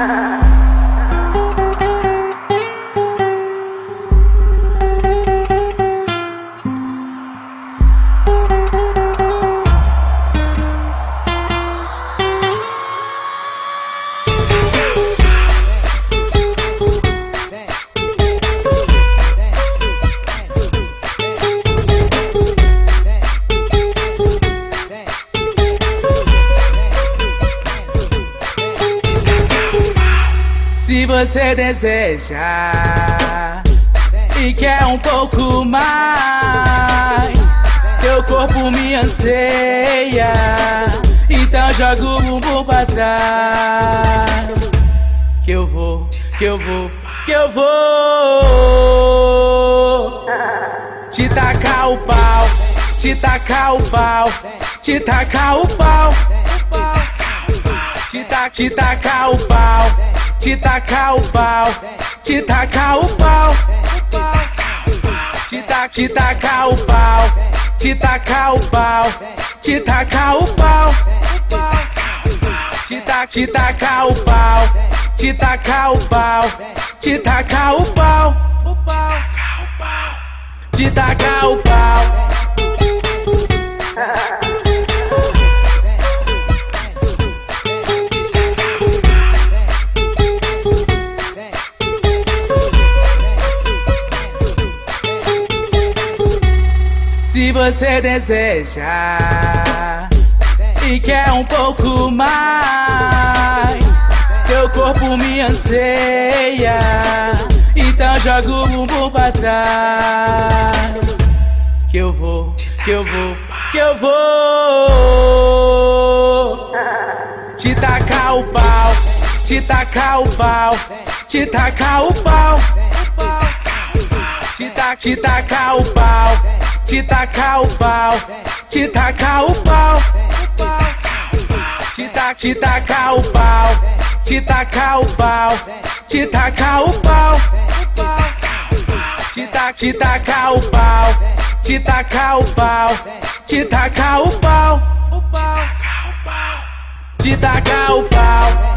Se você deseja e quer um pouco mais, teu corpo me anseia, então joga o bumbum pra trás. Que eu vou te tacar o pau, te tacar o pau, te tacar o pau, te tacar o pau, te tacar o pau, te tacar o pau, te tacar o pau, te tacar o pau, te tacar o pau, te tacar o pau, te tacar o pau, te tacar o pau, te tacar o pau. Se você deseja e quer um pouco mais, teu corpo me anseia, então joga o bumbum pra trás. Que eu vou te tacar o pau, te tacar o pau, te tacar o pau, te tacar o pau, te tacar o pau, te tacar o pau, te tacar o pau, te tacar o pau, te tacar o pau, te tacar o pau, te tacar o pau, te tacar o pau, te tacar o pau.